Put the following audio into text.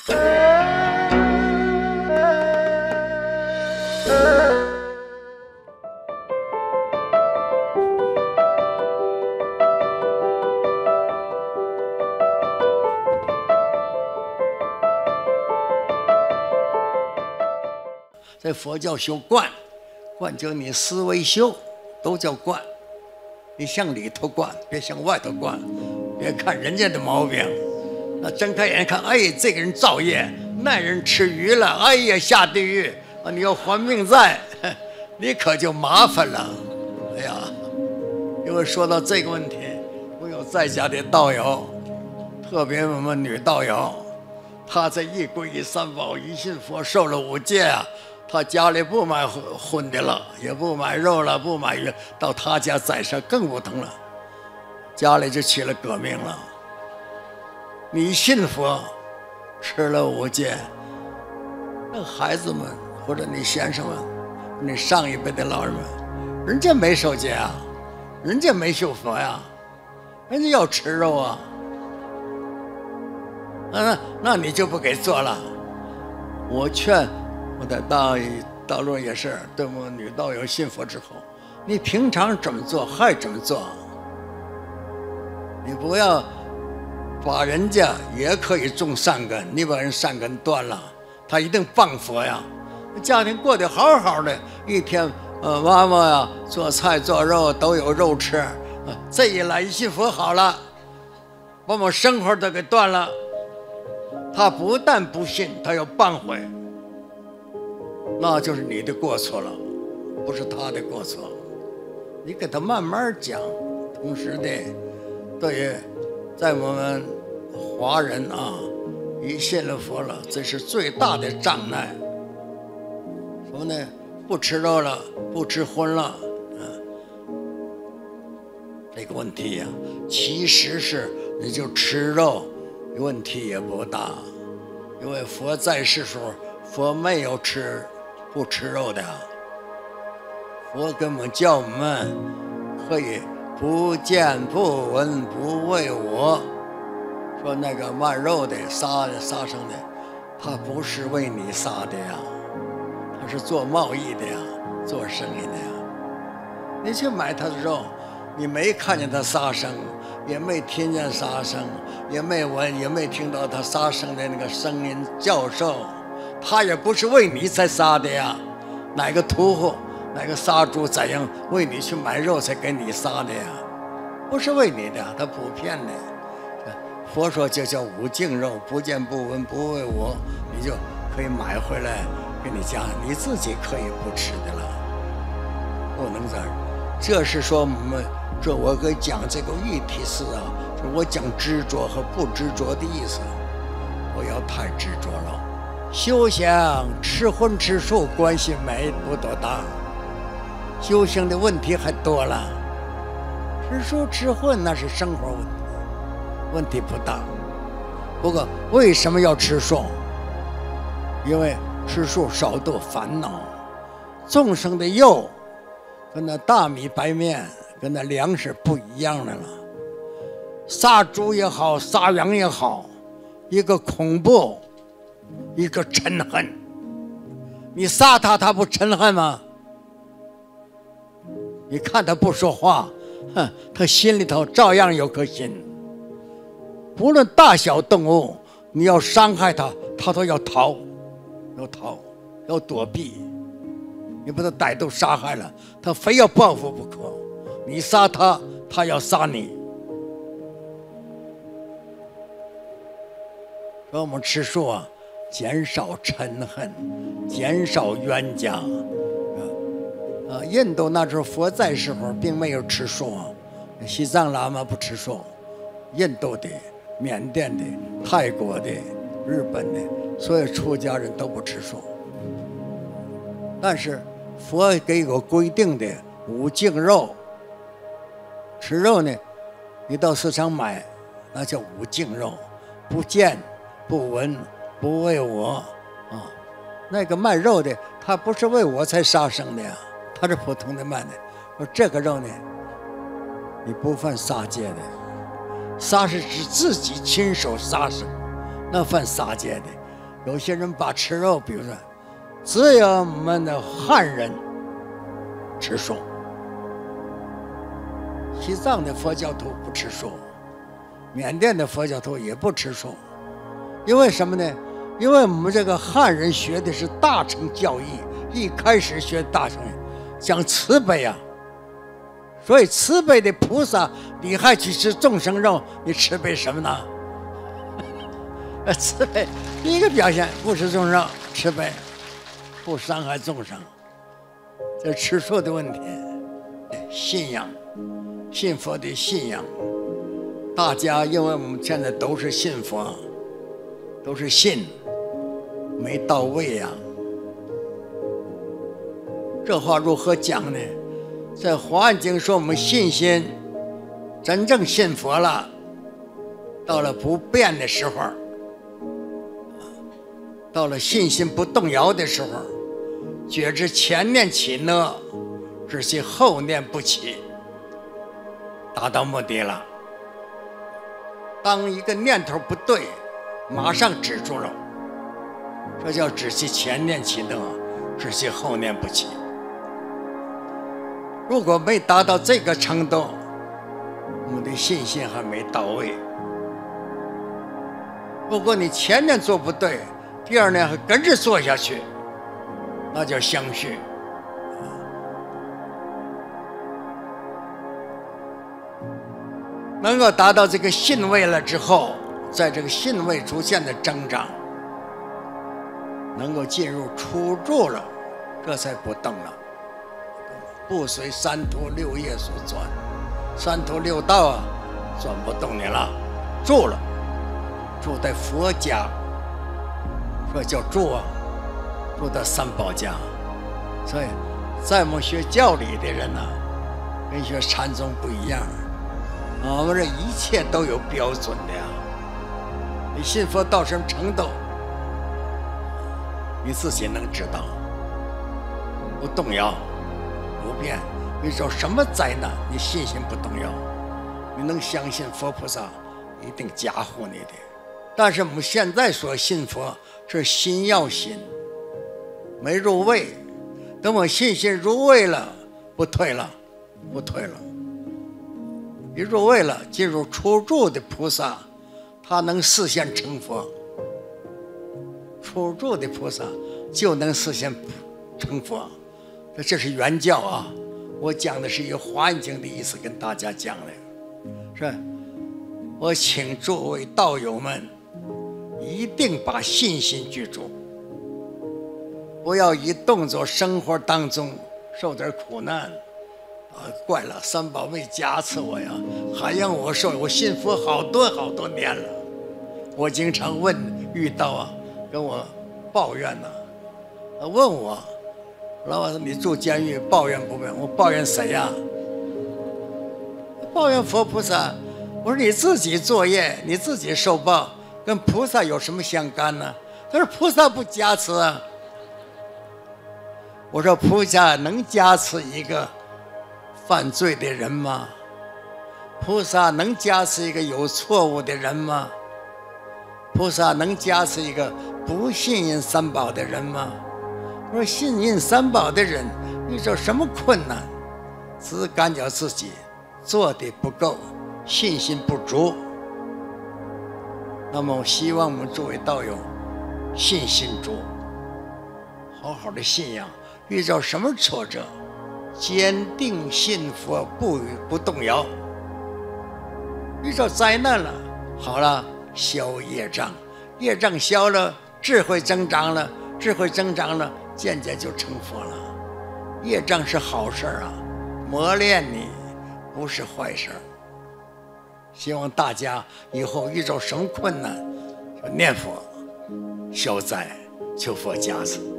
在佛教修观，观就你思维修，都叫观。你向里头观，别向外头观，别看人家的毛病。那睁开眼看，哎，这个人造业，那人吃鱼了，哎呀，下地狱啊！你要还命债，你可就麻烦了。哎呀，因为说到这个问题，我有在家的道友，特别我们女道友，她这一皈依三宝，一信佛，受了5戒啊。他家里不买荤的了，也不买肉了，不买鱼，到他家宰杀更不疼了，家里就起了革命了。你信佛，吃了5戒，那孩子们或者你先生们，你上一辈的老人们，人家没受戒啊，人家没修佛呀，人家要吃肉啊，那你就不给做了。我劝。我在大陆也是，对我们女道友信佛之后，你平常怎么做还怎么做，你不要把人家也可以种善根，你把人善根断了，他一定谤佛呀。家庭过得好好的，一天妈妈呀做菜做肉都有肉吃，这一来一信佛好了，把我们生活都给断了。他不但不信，他要谤毁。那就是你的过错了，不是他的过错。你给他慢慢讲，同时的，对于在我们华人啊，一信了佛了，这是最大的障碍。什么呢？不吃肉了，不吃荤了，这个问题呀，其实是你就吃肉，问题也不大，因为佛在世时候，佛没有不吃肉的，佛跟我们叫我们可以不见不闻不为我。说那个卖肉的杀生的，他不是为你杀的呀，他是做贸易的呀，做生意的呀。你去买他的肉，你没看见他杀生，也没听见杀生，也没闻也没听到他杀生的那个声音叫声。他也不是为你才杀的呀，哪个屠户哪个杀猪宰羊为你去买肉才给你杀的呀，不是为你的，他普遍的。佛说就叫无净肉，不见不闻不为我，你就可以买回来给你家，你自己可以不吃的了，不能这样。这是说我们这我给讲这个议题是啊，我讲执着和不执着的意思，不要太执着了。修行吃荤吃素关系不多大，修行的问题还多了。吃素吃荤那是生活问题，问题不大。不过为什么要吃素？因为吃素少度烦恼。众生的肉跟那大米白面跟那粮食不一样的了。杀猪也好，杀羊也好，一个恐怖，一个嗔恨。你杀他，他不嗔恨吗？你看他不说话，他心里头照样有颗心。不论大小动物，你要伤害他，他都要逃，要躲避。你把他歹毒杀害了，他非要报复不可。你杀他，他要杀你。所以我们吃素啊，减少嗔恨，减少冤家。印度那时候佛在时候并没有吃素啊，西藏喇嘛不吃素，印度的、缅甸的、泰国的、日本的，所有出家人都不吃素。但是佛给有规定的无净肉，吃肉呢，你到市场买，那叫无净肉，不见不闻不为我啊。那个卖肉的，他不是为我才杀生的呀，他是普通的卖的。说这个肉呢，你不犯杀戒的，杀是指自己亲手杀生，那犯杀戒的。 有些人把吃肉，比如说，只有我们的汉人吃素，西藏的佛教徒不吃素，缅甸的佛教徒也不吃素，因为什么呢？因为我们这个汉人学的是大乘教义，一开始学大乘讲慈悲啊，所以慈悲的菩萨，你还去吃众生肉，你慈悲什么呢？慈悲第一个表现不吃众生肉，慈悲，不伤害众生，这吃素的问题。信仰，信佛的信仰，大家因为我们现在都是信佛，都是信，没到位呀。这话如何讲呢？在《华严经》说我们信心，真正信佛了，到了不变的时候，到了信心不动摇的时候，觉知前念起呢，只是后念不起，达到目的了。当一个念头不对，马上止住了，这叫止其前念起呢，止其后念不起。如果没达到这个程度，我们的信心还没到位。如果你前念做不对，第二年还跟着做下去，那叫相续。能够达到这个信位了之后，在这个信位逐渐的增长，能够进入初住了，这才不动了，不随三途六业所转，三途六道啊，转不动你了，住了，住在佛家。这叫住啊，住到三宝家。所以在我们学教理的人呢，跟学禅宗不一样，我们这一切都有标准的呀。你信佛到什么程度，你自己能知道，不动摇，不变。你说什么灾难，你信心不动摇，你能相信佛菩萨一定加护你的。但是我们现在所信佛是心要信，没入位。等我信心入位了，不退了，不退了。一入位了，进入初住的菩萨，他能示现成佛。初住的菩萨就能示现成佛，这是原教啊。我讲的是一个《华严经》的意思，跟大家讲的。是，我请诸位道友们一定把信心记住，不要以动作生活当中受点苦难怪了，三宝没加持我呀，还让我受，我信佛好多年了。我经常遇到跟我抱怨问我，老板说你住监狱抱怨不抱怨？我抱怨谁呀？抱怨佛菩萨。我说你自己作业，你自己受报，跟菩萨有什么相干呢？他说菩萨不加持啊。我说菩萨能加持一个犯罪的人吗？菩萨能加持一个有错误的人吗？菩萨能加持一个不信任三宝的人吗？我说信任三宝的人遇到什么困难，只感觉自己做的不够，信心不足。那么我希望我们诸位道友信心足，好好的信仰，遇到什么挫折，坚定信佛，不动摇。遇到灾难了，好了，消业障，业障消了，智慧增长了，智慧增长了，渐渐就成佛了。业障是好事啊，磨练你不是坏事。希望大家以后遇到什么困难，就念佛消灾，求佛加持。